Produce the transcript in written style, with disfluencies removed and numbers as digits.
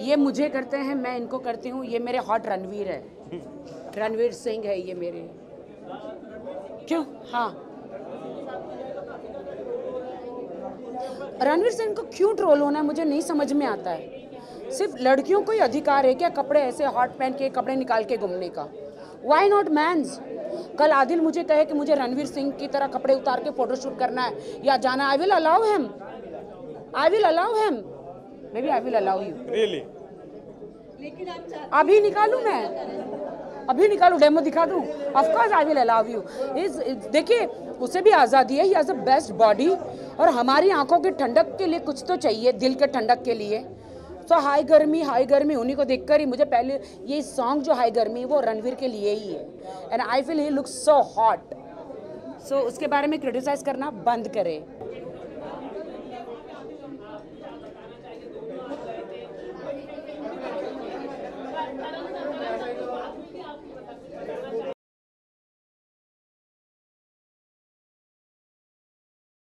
ये मुझे करते हैं, मैं इनको करती हूँ। ये मेरे हॉट रणवीर है, रणवीर सिंह है ये मेरे। क्यों? हाँ, रणवीर सिंह को क्यों ट्रोल होना है मुझे नहीं समझ में आता है। सिर्फ लड़कियों को ही अधिकार है क्या कपड़े ऐसे हॉट पहन के कपड़े निकाल के घूमने का? वाई नॉट मैंस? कल आदिल मुझे कहे कि मुझे रणवीर सिंह की तरह कपड़े उतार के फोटोशूट करना है या जाना, I will allow him, I will allow him, maybe I will allow you. Really? लेकिन आप अभी निकालूं मैं, अभी निकालूं, डेमो दिखा दूं? Of course I will allow you. देखिए उसे भी आज़ादी है, he has a best body, और हमारी आंखों की ठंडक के लिए कुछ तो चाहिए, दिल के ठंडक के लिए। तो हाई गर्मी उन्हीं को देखकर ही मुझे पहले ये सॉन्ग जो हाई गर्मी वो रणवीर के लिए ही है, and I feel he looks so hot. So उसके बारे में क्रिटिसाइज करना बंद करें।